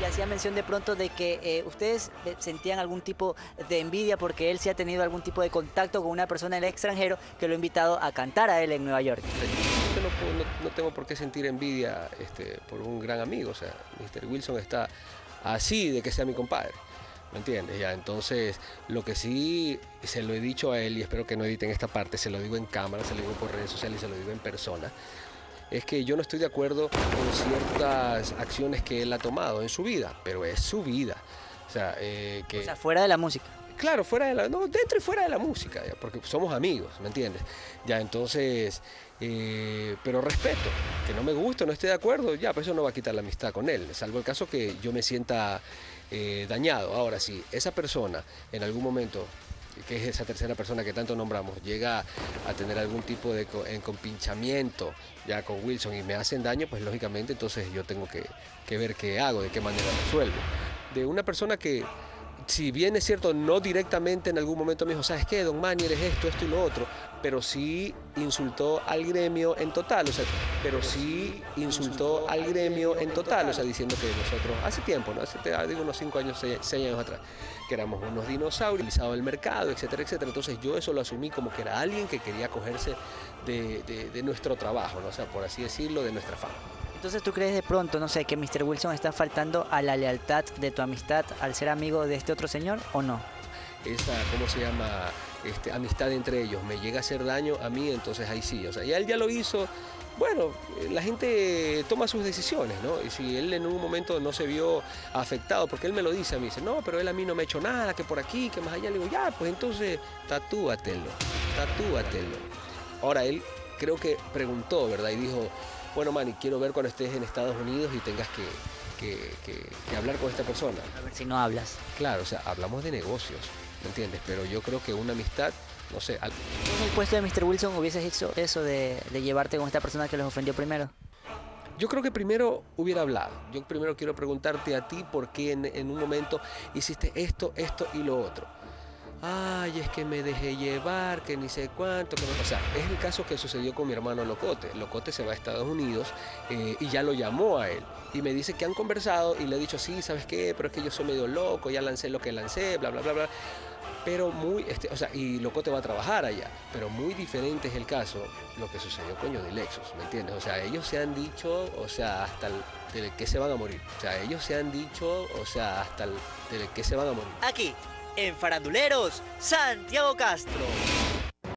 Y hacía mención de pronto de que ustedes sentían algún tipo de envidia porque él sí ha tenido algún tipo de contacto con una persona en el extranjero que lo ha invitado a cantar a él en Nueva York. Yo no tengo por qué sentir envidia por un gran amigo. O sea, Mr. Wilson está así de que sea mi compadre. ¿Me entiendes? Ya, entonces, lo que sí se lo he dicho a él, y espero que no editen esta parte, se lo digo en cámara, se lo digo por redes sociales y se lo digo en persona, es que yo no estoy de acuerdo con ciertas acciones que él ha tomado en su vida, pero es su vida. O sea, O sea, fuera de la música. claro, fuera de la, no, dentro y fuera de la música, ya, porque somos amigos, ¿me entiendes? Ya, entonces, pero respeto, que no me guste, no esté de acuerdo, ya, pues eso no va a quitar la amistad con él, salvo el caso que yo me sienta dañado. Ahora, si esa persona en algún momento, que es esa tercera persona que tanto nombramos, llega a tener algún tipo de compinchamiento ya con Wilson y me hacen daño, pues lógicamente entonces yo tengo que ver qué hago, de qué manera resuelvo. De una persona que, si bien es cierto, no directamente en algún momento me dijo, ¿sabes qué, Don Manny, eres esto y lo otro? Pero sí insultó al gremio en total, o sea, diciendo que nosotros, hace tiempo, ¿no? Digo unos 5 años, 6 años atrás, que éramos unos dinosaurios, utilizados del mercado, etcétera, etcétera. Entonces yo eso lo asumí como que era alguien que quería cogerse de nuestro trabajo, ¿no? O sea, por así decirlo, de nuestra fama. Entonces, ¿tú crees de pronto, no sé, que Mr. Wilson está faltando a la lealtad de tu amistad al ser amigo de este otro señor o no? Esa, ¿cómo se llama? Amistad entre ellos, me llega a hacer daño a mí, entonces ahí sí, o sea, ya él ya lo hizo. Bueno, la gente toma sus decisiones, ¿no? Y si él en un momento no se vio afectado, porque él me lo dice a mí, dice, no, pero él a mí no me ha hecho nada, que por aquí, que más allá, le digo, ya, pues entonces tatúatelo. Ahora, él creo que preguntó, ¿verdad? Y dijo, bueno, Manny, quiero ver cuando estés en Estados Unidos y tengas que hablar con esta persona. A ver si no hablas. Claro, o sea, hablamos de negocios, ¿me entiendes? Pero yo creo que una amistad, no sé. ¿En el puesto de Mr. Wilson hubieses hecho eso de llevarte con esta persona que los ofendió primero? Yo creo que primero hubiera hablado. Yo primero quiero preguntarte a ti por qué en un momento hiciste esto y lo otro. Ay, es que me dejé llevar, que ni sé cuánto, que no. O sea, es el caso que sucedió con mi hermano Locote. Locote se va a Estados Unidos y ya lo llamó a él. Y me dice que han conversado y le ha dicho, sí, ¿sabes qué? Pero es que yo soy medio loco, ya lancé lo que lancé, bla, bla, bla, bla. Pero muy, o sea, y Locote va a trabajar allá. Pero muy diferente es el caso, lo que sucedió con Johnny Lexus, ¿me entiendes? O sea, ellos se han dicho, o sea, hasta de que se van a morir. O sea, ellos se han dicho, o sea, hasta de que se van a morir. Aquí, en Faranduleros, Santiago Castro.